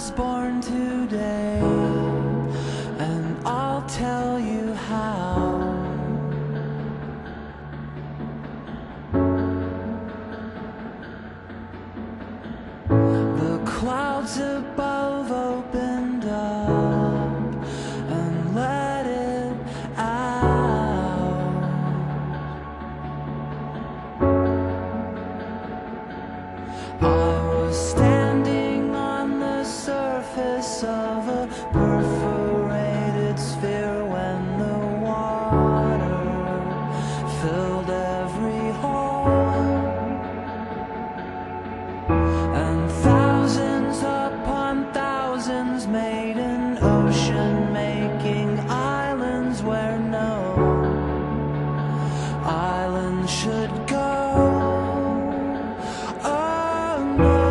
was born today, and I'll tell you how. The clouds above opened up and let it out. I was standing on the surface of a perforated sphere when the water filled every hole, and thousands upon thousands made an ocean, making islands where no island should go. Oh no.